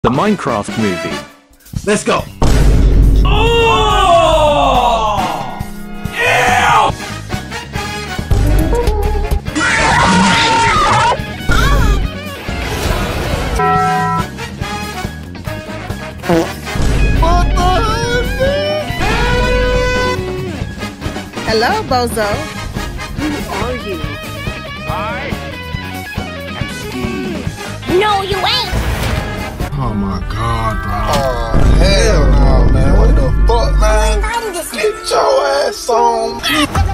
The Minecraft movie. Let's go. Oh! Ew! Hello, Bozo. Who are you? I am Steve. No, you ain't. Oh my god, bro. Oh, hell no, man. What the fuck, man? Get your ass on.